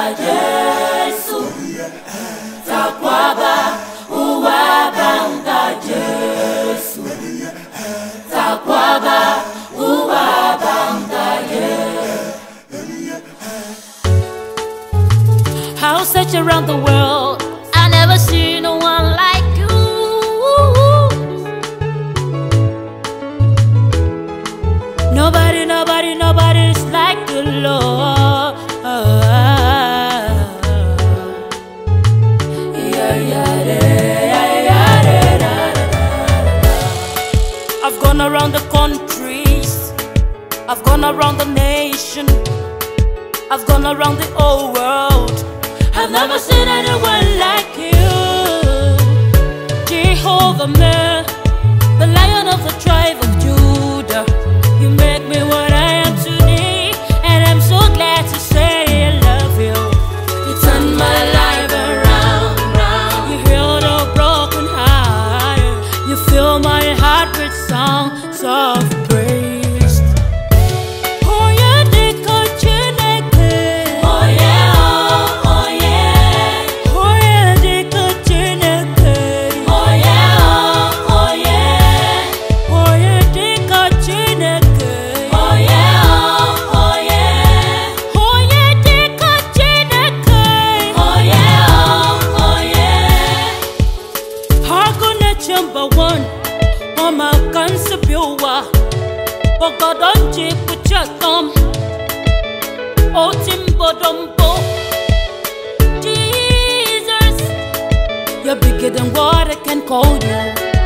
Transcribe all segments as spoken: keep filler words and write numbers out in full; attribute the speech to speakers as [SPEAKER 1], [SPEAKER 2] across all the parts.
[SPEAKER 1] Jesu, takwaba uwabanga Jesu, takwaba uwabanga Jesu. I'll search around the world, I never see no one like you. Nobody, nobody, nobody's like the Lord. I've gone around the countries, I've gone around the nation, I've gone around the whole world. I've never seen anyone like you, Jehovah man, the Lion of the tribe of Judah. You make me what I am today, and I'm so glad to say I love you. You turned my life around, round. You healed a broken heart. You fill my heart with songs of praise. Oh yeah, Dikochineke. Oh yeah, oh, oh yeah. Oh yeah, Dikochineke. Oh yeah, oh, oh yeah. Oh yeah, Dikochineke. Oh yeah, oh, oh yeah. Oh yeah, Dikochineke. Oh yeah, oh, oh yeah. Hakuna number one. Mama can't biwa, but God don't check with your thumb. Oh timbo dumbo, Jesus, you're bigger than what I can call you.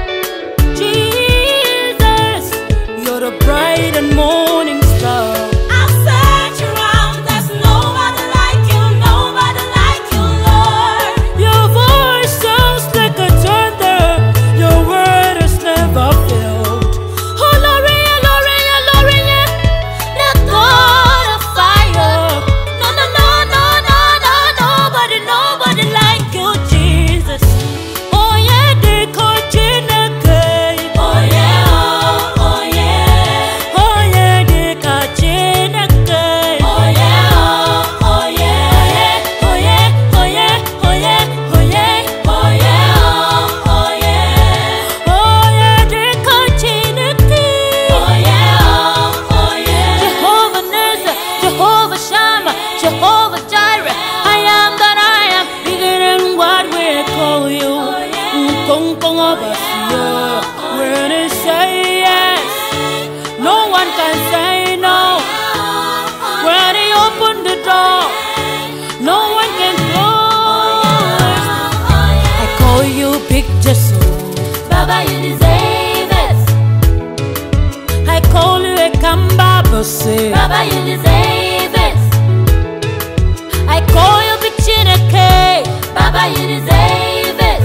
[SPEAKER 1] Jesus, you're the bright and morning star. I'll search around, there's nobody like you, nobody like you, Lord. Your voice sounds like a thunder, your word has never failed. Oh Lord, Lord, Lord, the God of fire. No, no, no, no, no, no, nobody, nobody like you, Jesus. Oh yeah, Dikochineke. Oh yeah, oh, oh yeah. Oh yeah, Dikochineke. Oh yeah, oh, oh yeah. Oh yeah, oh yeah, oh yeah, oh yeah. Oh yeah, oh, oh yeah. Oh yeah, Dikochineke. Oh yeah, oh, oh yeah. Jehovah Nissi, Jehovah Shammah, Jehovah Jireh. I am that I am, bigger than what we call you. Kung kung abasiya, when they say yes, no one can say no. When they open the door, no one can close. I call you Big Jesus, Baba, you deserve it. I call you a Kambabose, Baba, you deserve it. I call you Big Chineke, Baba, you deserve it.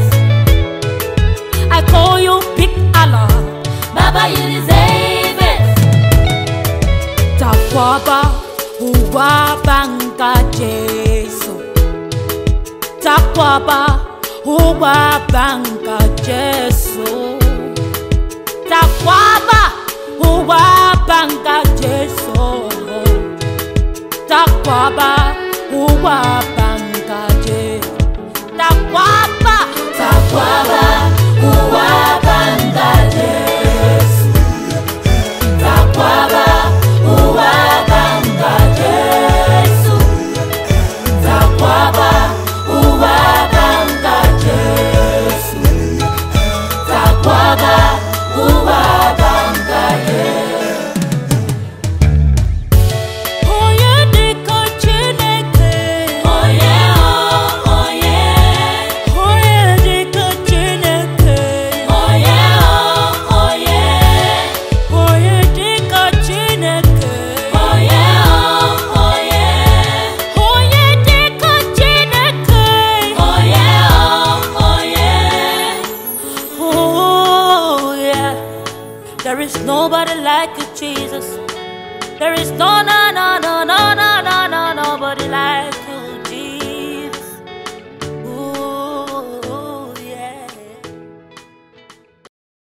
[SPEAKER 1] I call you Big Allah, Baba, you deserve it. Takwaba uwabanga Jesu, takwaba uwabanga Jesu, takwaba uwabanga Jesu, takwaba uwabanga Jesu, takwaba, takwaba uwabanga Jesu, takwaba uwabanga Jesu, takwaba uwabanga Jesu, takwaba uwabanga Jesu. Oh yeah, Dikochineke. Oh yeah, oh, oh yeah. Oh yeah, Dikochineke. Oh yeah, oh, oh yeah. Oh yeah, Dikochineke. Oh yeah, oh, oh yeah. Oh yeah, Dikochineke. Oh yeah, oh, oh yeah. Oh yeah. There is nobody like you, Jesus. There is no, no, no, no, no, no.